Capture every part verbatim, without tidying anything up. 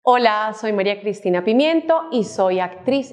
Hola, soy María Cristina Pimiento y soy actriz.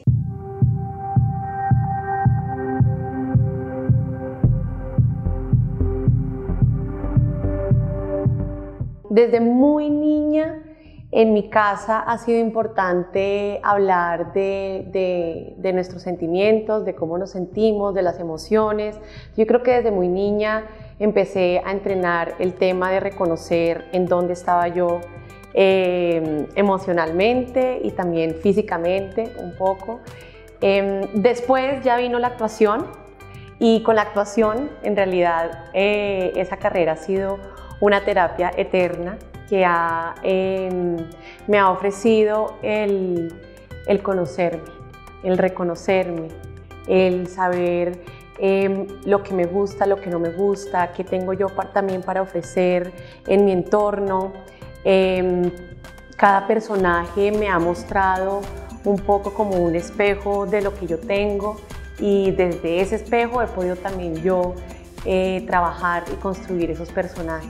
Desde muy niña en mi casa ha sido importante hablar de, de, de nuestros sentimientos, de cómo nos sentimos, de las emociones. Yo creo que desde muy niña empecé a entrenar el tema de reconocer en dónde estaba yo eh, emocionalmente y también físicamente un poco. Eh, después ya vino la actuación y con la actuación en realidad eh, esa carrera ha sido una terapia eterna que ha, eh, me ha ofrecido el, el conocerme, el reconocerme, el saber eh, lo que me gusta, lo que no me gusta, qué tengo yo para, también para ofrecer en mi entorno. Eh, cada personaje me ha mostrado un poco como un espejo de lo que yo tengo y desde ese espejo he podido también yo eh, trabajar y construir esos personajes.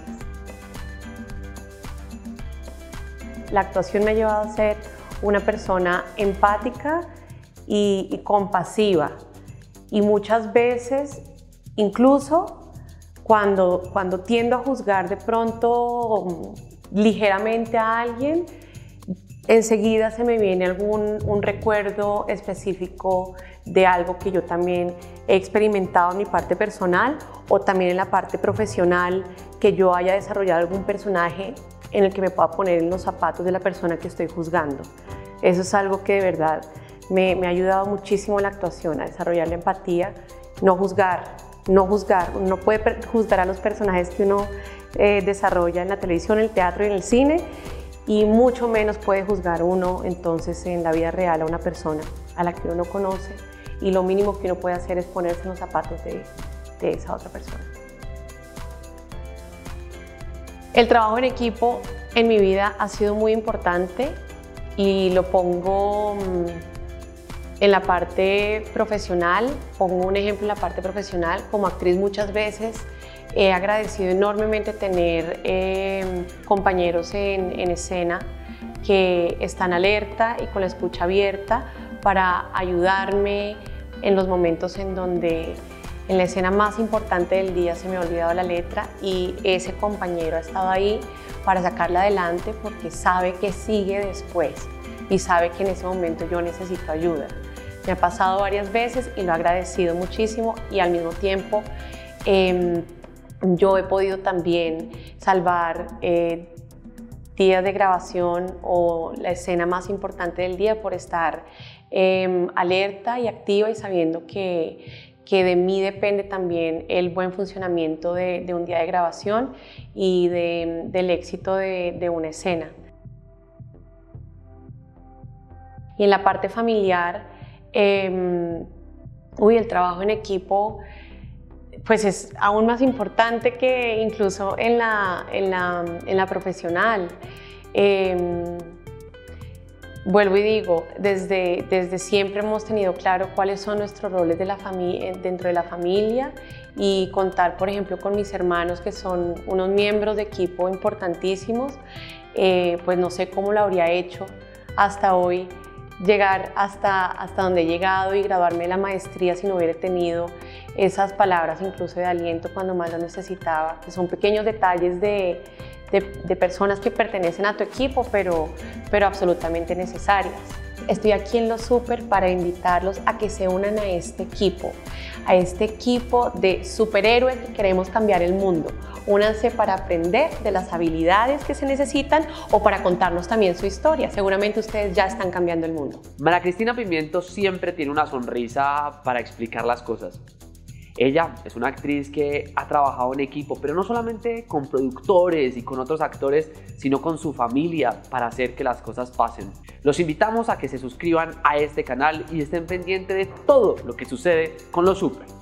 La actuación me ha llevado a ser una persona empática y, y compasiva y muchas veces, incluso cuando, cuando tiendo a juzgar de pronto ligeramente a alguien, enseguida se me viene algún un recuerdo específico de algo que yo también he experimentado en mi parte personal o también en la parte profesional, que yo haya desarrollado algún personaje en el que me pueda poner en los zapatos de la persona que estoy juzgando. Eso es algo que de verdad me, me ha ayudado muchísimo en la actuación, a desarrollar la empatía, no juzgar, no juzgar. Uno no puede juzgar a los personajes que uno eh, desarrolla en la televisión, en el teatro y en el cine, y mucho menos puede juzgar uno entonces en la vida real a una persona a la que uno no conoce, y lo mínimo que uno puede hacer es ponerse en los zapatos de, de esa otra persona. El trabajo en equipo en mi vida ha sido muy importante y lo pongo en la parte profesional. Pongo un ejemplo en la parte profesional. Como actriz muchas veces he agradecido enormemente tener eh, compañeros en, en escena que están alerta y con la escucha abierta para ayudarme en los momentos en donde en la escena más importante del día se me ha olvidado la letra y ese compañero ha estado ahí para sacarla adelante porque sabe que sigue después y sabe que en ese momento yo necesito ayuda. Me ha pasado varias veces y lo he agradecido muchísimo, y al mismo tiempo eh, yo he podido también salvar eh, días de grabación o la escena más importante del día por estar eh, alerta y activa y sabiendo que que de mí depende también el buen funcionamiento de, de un día de grabación y de, del éxito de, de una escena. Y en la parte familiar, eh, uy, el trabajo en equipo pues es aún más importante que incluso en la, en la, en la profesional. Eh, Vuelvo y digo, desde, desde siempre hemos tenido claro cuáles son nuestros roles de la dentro de la familia, y contar, por ejemplo, con mis hermanos, que son unos miembros de equipo importantísimos, eh, pues no sé cómo lo habría hecho hasta hoy, llegar hasta, hasta donde he llegado y graduarme de la maestría si no hubiera tenido esas palabras incluso de aliento cuando más lo necesitaba, que son pequeños detalles de De, de personas que pertenecen a tu equipo, pero, pero absolutamente necesarias. Estoy aquí en Lo Súper para invitarlos a que se unan a este equipo, a este equipo de superhéroes que queremos cambiar el mundo. Únanse para aprender de las habilidades que se necesitan o para contarnos también su historia. Seguramente ustedes ya están cambiando el mundo. María Cristina Pimiento siempre tiene una sonrisa para explicar las cosas. Ella es una actriz que ha trabajado en equipo, pero no solamente con productores y con otros actores, sino con su familia para hacer que las cosas pasen. Los invitamos a que se suscriban a este canal y estén pendientes de todo lo que sucede con Lo Súper.